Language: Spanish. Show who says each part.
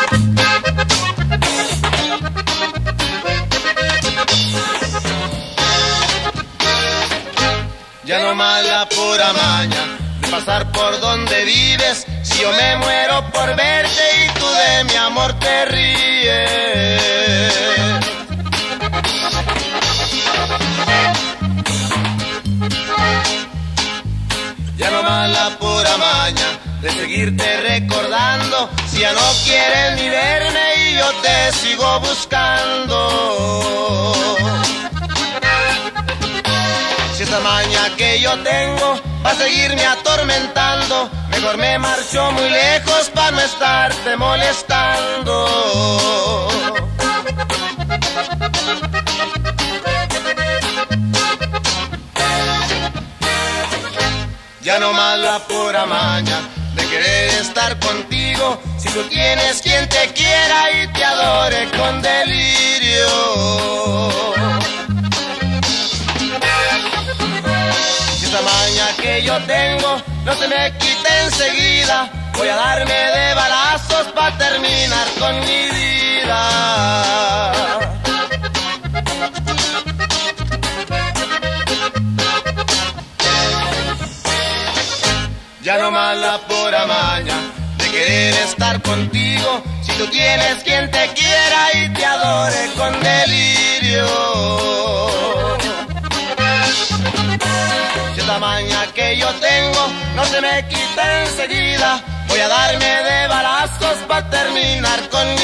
Speaker 1: Ya no más la pura maña de pasar por donde vives. Si yo me muero por verte y tú de mi amor te ríes. Ya no más la pura maña de seguirte recordando. Si ya no quieres ni verme y yo te sigo buscando. Si esta maña que yo tengo va a seguirme atormentando, mejor me marcho muy lejos para no estarte molestando. Ya no más la pura maña de querer estar contigo. Si tú tienes quien te quiera y te adore con delirio. Esta maña que yo tengo no se me quita enseguida. Voy a darme de balazos para terminar con mi vida. Ya no más la pura maña de querer estar contigo. Si tú tienes quien te quiera y te adore con delirio. La maña que yo tengo no se me quita enseguida. Voy a darme de balazos para terminar con